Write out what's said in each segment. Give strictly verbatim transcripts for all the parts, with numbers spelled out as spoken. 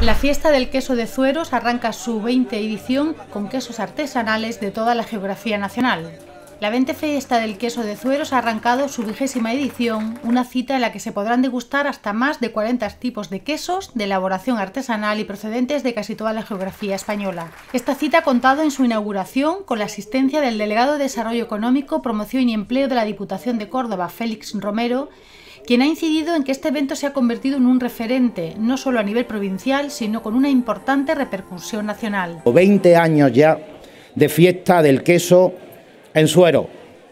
La fiesta del queso de Zueros arranca su veinte edición con quesos artesanales de toda la geografía nacional. La veinte Fiesta del Queso de Zueros ha arrancado su vigésima edición, una cita en la que se podrán degustar hasta más de cuarenta tipos de quesos de elaboración artesanal y procedentes de casi toda la geografía española. Esta cita ha contado en su inauguración con la asistencia del delegado de Desarrollo Económico, Promoción y Empleo de la Diputación de Córdoba, Félix Romero, quien ha incidido en que este evento se ha convertido en un referente, no solo a nivel provincial, sino con una importante repercusión nacional. veinte años ya de fiesta del queso en Zueros.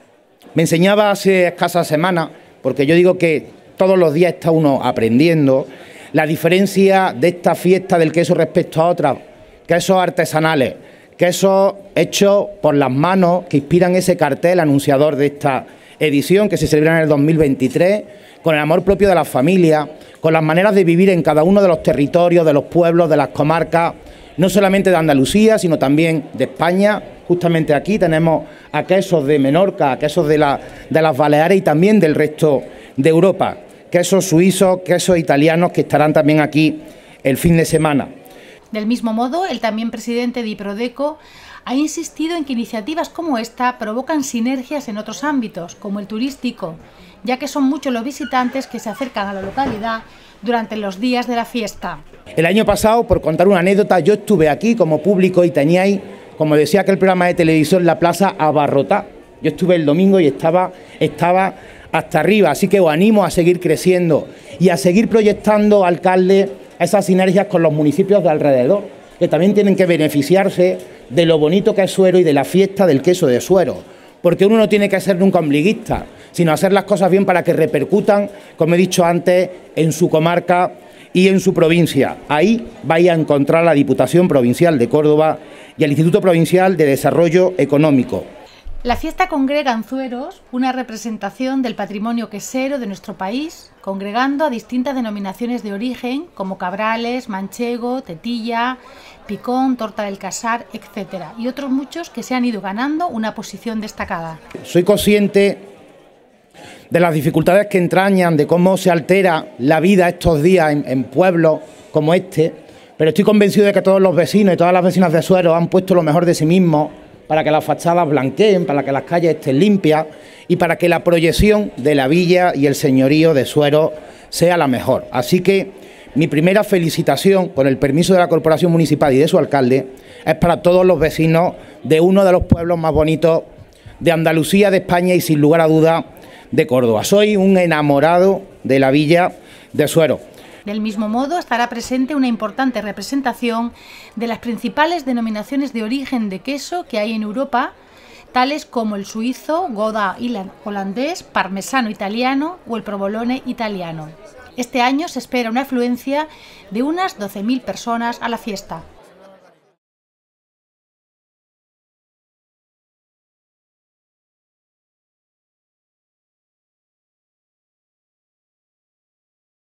Me enseñaba hace escasas semanas, porque yo digo que todos los días está uno aprendiendo, la diferencia de esta fiesta del queso respecto a otras, quesos artesanales, quesos hechos por las manos que inspiran ese cartel anunciador de esta edición que se celebra en el dos mil veintitrés, con el amor propio de las familias, con las maneras de vivir en cada uno de los territorios, de los pueblos, de las comarcas, no solamente de Andalucía, sino también de España. Justamente aquí tenemos a quesos de Menorca, a quesos de, la, de las Baleares y también del resto de Europa, quesos suizos, quesos italianos que estarán también aquí el fin de semana. Del mismo modo, el también presidente de Iprodeco ha insistido en que iniciativas como esta provocan sinergias en otros ámbitos, como el turístico, ya que son muchos los visitantes que se acercan a la localidad durante los días de la fiesta. El año pasado, por contar una anécdota, yo estuve aquí como público y teníais, como decía aquel programa de televisión, la plaza abarrotada. Yo estuve el domingo y estaba, estaba hasta arriba, así que os animo a seguir creciendo y a seguir proyectando, alcalde, esas sinergias con los municipios de alrededor, que también tienen que beneficiarse de lo bonito que es Zueros y de la fiesta del queso de Zueros, porque uno no tiene que ser nunca ombliguista, sino hacer las cosas bien para que repercutan, como he dicho antes, en su comarca y en su provincia. Ahí vais a encontrar la Diputación Provincial de Córdoba y el Instituto Provincial de Desarrollo Económico. La fiesta congrega en Zueros una representación del patrimonio quesero de nuestro país, congregando a distintas denominaciones de origen como Cabrales, Manchego, Tetilla, Picón, Torta del Casar, etcétera, y otros muchos que se han ido ganando una posición destacada. Soy consciente de las dificultades que entrañan, de cómo se altera la vida estos días en, en pueblos como este, pero estoy convencido de que todos los vecinos y todas las vecinas de Zueros han puesto lo mejor de sí mismos para que las fachadas blanqueen, para que las calles estén limpias y para que la proyección de la villa y el señorío de Zueros sea la mejor. Así que mi primera felicitación, con el permiso de la Corporación Municipal y de su alcalde, es para todos los vecinos de uno de los pueblos más bonitos de Andalucía, de España y sin lugar a duda de Córdoba. Soy un enamorado de la villa de Zueros. Del mismo modo, estará presente una importante representación de las principales denominaciones de origen de queso que hay en Europa, tales como el suizo, Gouda holandés, parmesano italiano o el provolone italiano. Este año se espera una afluencia de unas doce mil personas a la fiesta.